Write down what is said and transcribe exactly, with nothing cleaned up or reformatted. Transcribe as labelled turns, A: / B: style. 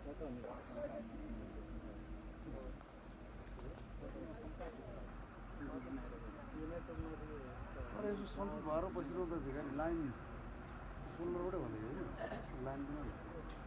A: अरे यसो सन्चो भएर बसिरहँदा चाहिँ लाइन सोल्डरबाटै भनेको होइन लाइन पनि